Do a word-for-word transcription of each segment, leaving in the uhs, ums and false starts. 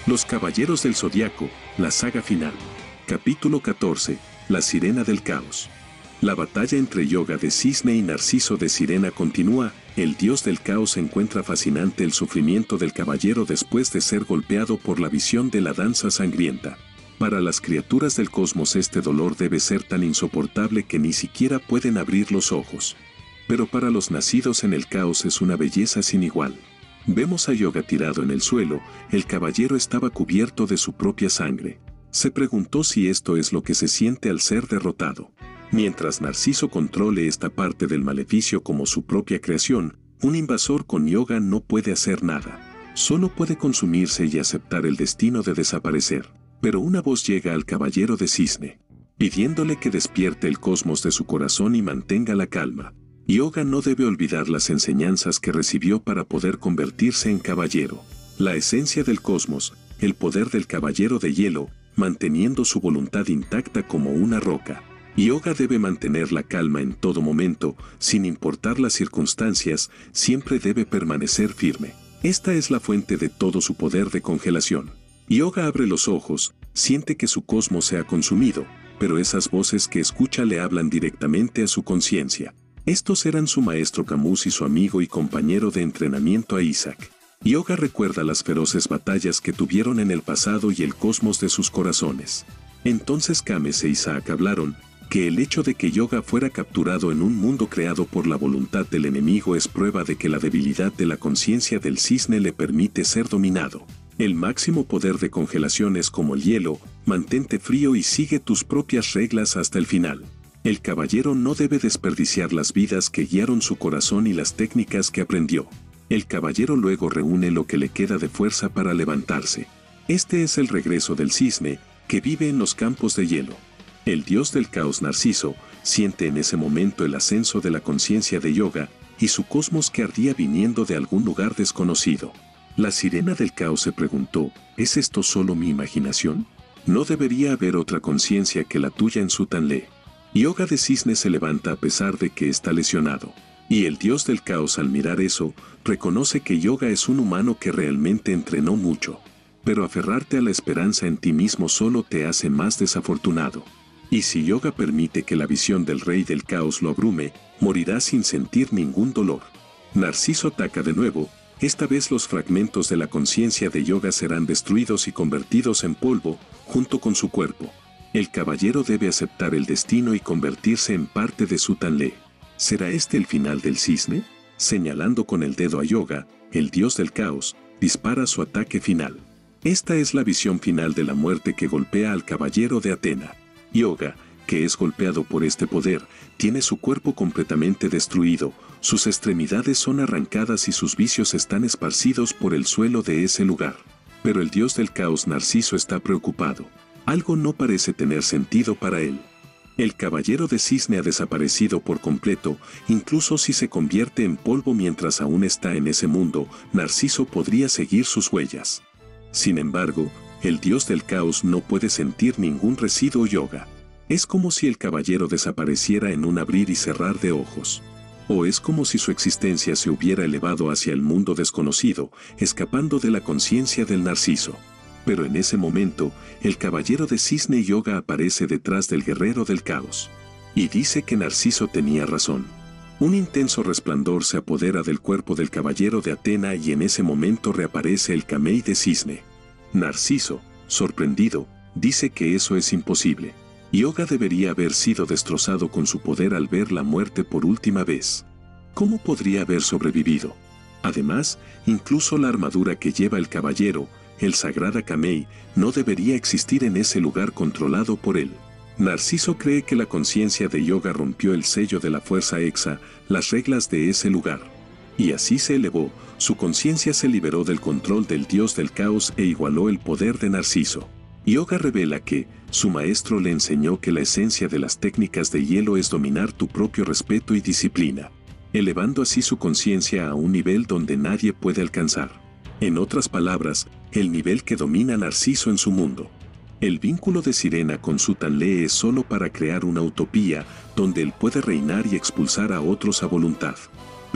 Los Caballeros del Zodiaco, la saga final. Capítulo catorce. La Sirena del Caos. La batalla entre Yoga de Cisne y Narciso de Sirena continúa. El dios del caos encuentra fascinante el sufrimiento del caballero después de ser golpeado por la visión de la danza sangrienta. Para las criaturas del cosmos este dolor debe ser tan insoportable que ni siquiera pueden abrir los ojos. Pero para los nacidos en el caos es una belleza sin igual. Vemos a Yoga tirado en el suelo, el caballero estaba cubierto de su propia sangre. Se preguntó si esto es lo que se siente al ser derrotado. Mientras Narciso controle esta parte del maleficio como su propia creación, un invasor con Yoga no puede hacer nada. Solo puede consumirse y aceptar el destino de desaparecer. Pero una voz llega al caballero de Cisne, pidiéndole que despierte el cosmos de su corazón y mantenga la calma. Yoga no debe olvidar las enseñanzas que recibió para poder convertirse en caballero. La esencia del cosmos, el poder del caballero de hielo, manteniendo su voluntad intacta como una roca. Yoga debe mantener la calma en todo momento, sin importar las circunstancias, siempre debe permanecer firme. Esta es la fuente de todo su poder de congelación. Yoga abre los ojos, siente que su cosmos se ha consumido, pero esas voces que escucha le hablan directamente a su conciencia. Estos eran su maestro Camus y su amigo y compañero de entrenamiento Isaac. Yoga recuerda las feroces batallas que tuvieron en el pasado y el cosmos de sus corazones. Entonces Camus e Isaac hablaron que el hecho de que Yoga fuera capturado en un mundo creado por la voluntad del enemigo es prueba de que la debilidad de la conciencia del cisne le permite ser dominado. El máximo poder de congelación es como el hielo, mantente frío y sigue tus propias reglas hasta el final. El caballero no debe desperdiciar las vidas que guiaron su corazón y las técnicas que aprendió. El caballero luego reúne lo que le queda de fuerza para levantarse. Este es el regreso del cisne, que vive en los campos de hielo. El dios del caos Narciso siente en ese momento el ascenso de la conciencia de Yoga y su cosmos que ardía viniendo de algún lugar desconocido. La sirena del caos se preguntó, ¿es esto solo mi imaginación? ¿No debería haber otra conciencia que la tuya en Sutanle? Yoga de Cisne se levanta a pesar de que está lesionado. Y el dios del caos al mirar eso, reconoce que Yoga es un humano que realmente entrenó mucho. Pero aferrarte a la esperanza en ti mismo solo te hace más desafortunado. Y si Yoga permite que la visión del rey del caos lo abrume, morirá sin sentir ningún dolor. Narciso ataca de nuevo. Esta vez los fragmentos de la conciencia de Yoga serán destruidos y convertidos en polvo, junto con su cuerpo. El caballero debe aceptar el destino y convertirse en parte de Sutanle. ¿Será este el final del cisne? Señalando con el dedo a Yoga, el dios del caos, dispara su ataque final. Esta es la visión final de la muerte que golpea al caballero de Atena. Yoga, que es golpeado por este poder, tiene su cuerpo completamente destruido, sus extremidades son arrancadas y sus vicios están esparcidos por el suelo de ese lugar. Pero el dios del caos Narciso está preocupado. Algo no parece tener sentido para él. El caballero de cisne ha desaparecido por completo, incluso si se convierte en polvo mientras aún está en ese mundo, Narciso podría seguir sus huellas. Sin embargo, el dios del caos no puede sentir ningún residuo Yoga. Es como si el caballero desapareciera en un abrir y cerrar de ojos. O es como si su existencia se hubiera elevado hacia el mundo desconocido, escapando de la conciencia del Narciso. Pero en ese momento, el caballero de Cisne Yoga aparece detrás del guerrero del caos. Y dice que Narciso tenía razón. Un intenso resplandor se apodera del cuerpo del caballero de Atena y en ese momento reaparece el camey de Cisne. Narciso, sorprendido, dice que eso es imposible. Yoga debería haber sido destrozado con su poder al ver la muerte por última vez. ¿Cómo podría haber sobrevivido? Además, incluso la armadura que lleva el caballero, el sagrada Kamei, no debería existir en ese lugar controlado por él. Narciso cree que la conciencia de Yoga rompió el sello de la fuerza Hexa, las reglas de ese lugar. Y así se elevó, su conciencia se liberó del control del dios del caos e igualó el poder de Narciso. Yoga revela que, su maestro le enseñó que la esencia de las técnicas de hielo es dominar tu propio respeto y disciplina, elevando así su conciencia a un nivel donde nadie puede alcanzar. En otras palabras, el nivel que domina Narciso en su mundo. El vínculo de Sirena con Sutanle es solo para crear una utopía donde él puede reinar y expulsar a otros a voluntad. Pero,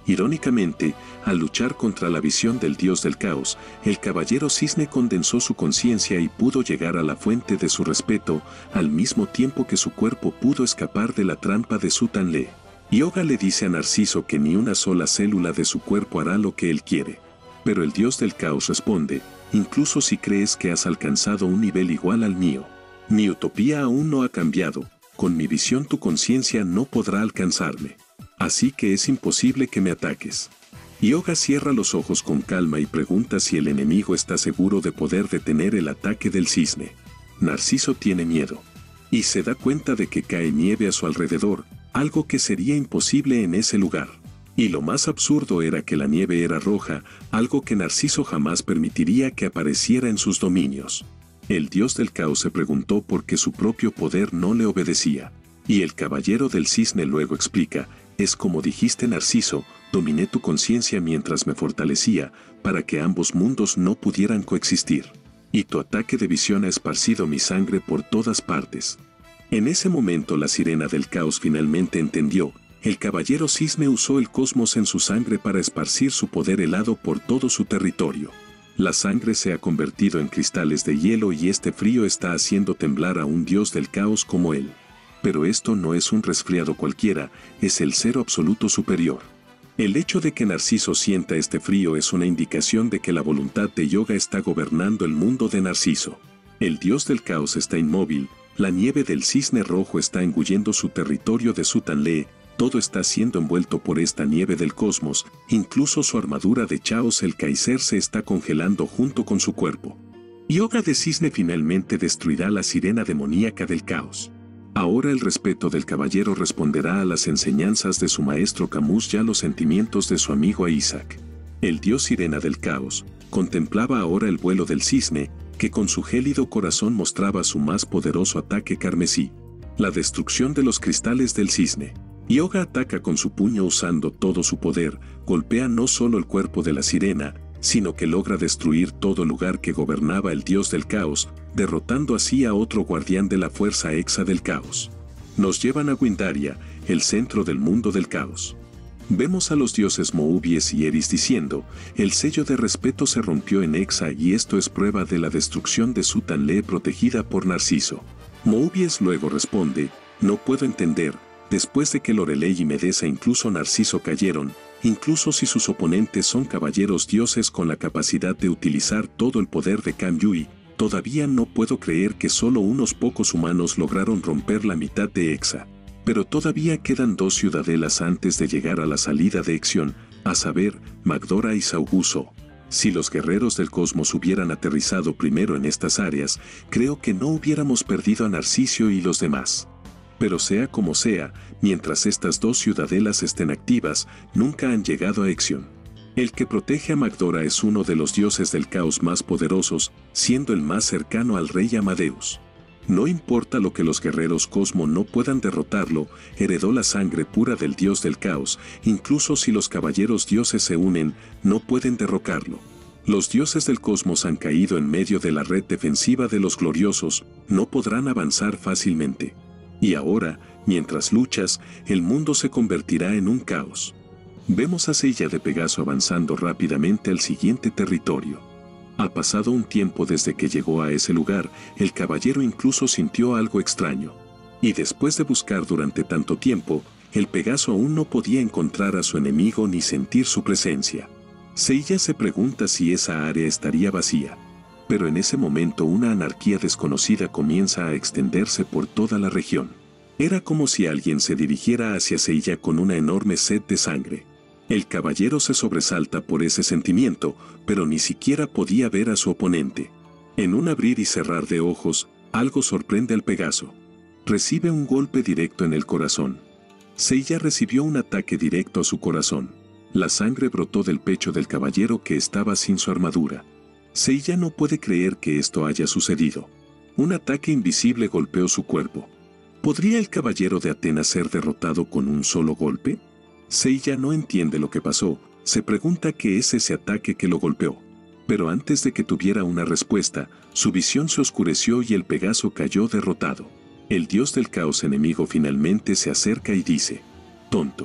Irónicamente, al luchar contra la visión del dios del caos, el caballero cisne condensó su conciencia y pudo llegar a la fuente de su respeto, al mismo tiempo que su cuerpo pudo escapar de la trampa de Sutanle. Yoga le dice a Narciso que ni una sola célula de su cuerpo hará lo que él quiere. Pero el dios del caos responde, incluso si crees que has alcanzado un nivel igual al mío. Mi utopía aún no ha cambiado, con mi visión tu conciencia no podrá alcanzarme. Así que es imposible que me ataques. Yoga cierra los ojos con calma y pregunta si el enemigo está seguro de poder detener el ataque del cisne. Narciso tiene miedo. Y se da cuenta de que cae nieve a su alrededor, algo que sería imposible en ese lugar. Y lo más absurdo era que la nieve era roja, algo que Narciso jamás permitiría que apareciera en sus dominios. El dios del caos se preguntó por qué su propio poder no le obedecía. Y el caballero del cisne luego explica, es como dijiste Narciso, dominé tu conciencia mientras me fortalecía, para que ambos mundos no pudieran coexistir. Y tu ataque de visión ha esparcido mi sangre por todas partes. En ese momento la sirena del caos finalmente entendió, el caballero cisne usó el cosmos en su sangre para esparcir su poder helado por todo su territorio. La sangre se ha convertido en cristales de hielo y este frío está haciendo temblar a un dios del caos como él. Pero esto no es un resfriado cualquiera, es el cero absoluto superior. El hecho de que Narciso sienta este frío es una indicación de que la voluntad de Yoga está gobernando el mundo de Narciso. El dios del caos está inmóvil, la nieve del cisne rojo está engullendo su territorio de Sutanle, todo está siendo envuelto por esta nieve del cosmos, incluso su armadura de Chaos el Kaiser se está congelando junto con su cuerpo. Yoga de cisne finalmente destruirá la sirena demoníaca del caos. Ahora el respeto del caballero responderá a las enseñanzas de su maestro Camus y a los sentimientos de su amigo Isaac. El dios sirena del caos contemplaba ahora el vuelo del cisne, que con su gélido corazón mostraba su más poderoso ataque carmesí. La destrucción de los cristales del cisne. Yoga ataca con su puño usando todo su poder, golpea no solo el cuerpo de la sirena, sino que logra destruir todo lugar que gobernaba el dios del caos, derrotando así a otro guardián de la fuerza hexa del caos. Nos llevan a Windaria, el centro del mundo del caos. Vemos a los dioses Mobius y Eris diciendo, el sello de respeto se rompió en Hexa y esto es prueba de la destrucción de Sutanle protegida por Narciso. Mobius luego responde, no puedo entender, después de que Lorelei y Medesa incluso Narciso cayeron, incluso si sus oponentes son caballeros dioses con la capacidad de utilizar todo el poder de Kan Yui, todavía no puedo creer que solo unos pocos humanos lograron romper la mitad de Hexa. Pero todavía quedan dos ciudadelas antes de llegar a la salida de Exión, a saber, Magdora y Sauguso. Si los guerreros del cosmos hubieran aterrizado primero en estas áreas, creo que no hubiéramos perdido a Narciso y los demás. Pero sea como sea, mientras estas dos ciudadelas estén activas, nunca han llegado a Exión. El que protege a Magdora es uno de los dioses del caos más poderosos, siendo el más cercano al rey Amadeus. No importa lo que los guerreros Cosmo no puedan derrotarlo, heredó la sangre pura del dios del caos, incluso si los caballeros dioses se unen, no pueden derrocarlo. Los dioses del cosmos han caído en medio de la red defensiva de los gloriosos, no podrán avanzar fácilmente. Y ahora, mientras luchas, el mundo se convertirá en un caos. Vemos a Seiya de Pegaso avanzando rápidamente al siguiente territorio. Ha pasado un tiempo desde que llegó a ese lugar, el caballero incluso sintió algo extraño. Y después de buscar durante tanto tiempo, el Pegaso aún no podía encontrar a su enemigo ni sentir su presencia. Seiya se pregunta si esa área estaría vacía. Pero en ese momento una anarquía desconocida comienza a extenderse por toda la región. Era como si alguien se dirigiera hacia Seiya con una enorme sed de sangre. El caballero se sobresalta por ese sentimiento, pero ni siquiera podía ver a su oponente. En un abrir y cerrar de ojos, algo sorprende al Pegaso. Recibe un golpe directo en el corazón. Seiya recibió un ataque directo a su corazón. La sangre brotó del pecho del caballero que estaba sin su armadura. Seiya no puede creer que esto haya sucedido. Un ataque invisible golpeó su cuerpo. ¿Podría el caballero de Atenas ser derrotado con un solo golpe? Seiya no entiende lo que pasó, se pregunta qué es ese ataque que lo golpeó. Pero antes de que tuviera una respuesta, su visión se oscureció y el Pegaso cayó derrotado. El dios del caos enemigo finalmente se acerca y dice, tonto.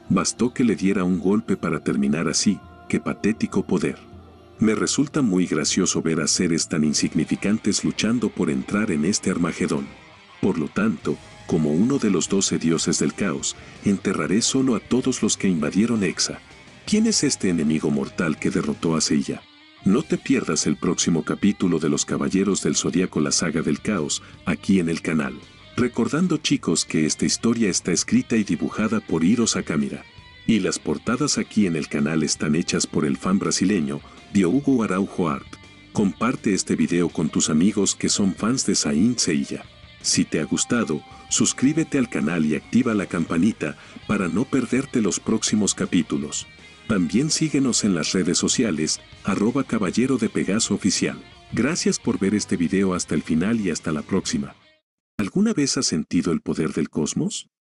Bastó que le diera un golpe para terminar así. ¡Qué patético poder! Me resulta muy gracioso ver a seres tan insignificantes luchando por entrar en este Armagedón. Por lo tanto, como uno de los doce dioses del caos, enterraré solo a todos los que invadieron Hexa. ¿Quién es este enemigo mortal que derrotó a Seiya? No te pierdas el próximo capítulo de Los Caballeros del Zodiaco, la saga del caos, aquí en el canal. Recordando, chicos, que esta historia está escrita y dibujada por Hiro Sakamira. Y las portadas aquí en el canal están hechas por el fan brasileño Diogo Araujo Art. Comparte este video con tus amigos que son fans de Saint Seiya. Si te ha gustado, suscríbete al canal y activa la campanita para no perderte los próximos capítulos. También síguenos en las redes sociales, arroba Caballero de Pegaso Oficial. Gracias por ver este video hasta el final y hasta la próxima. ¿Alguna vez has sentido el poder del cosmos?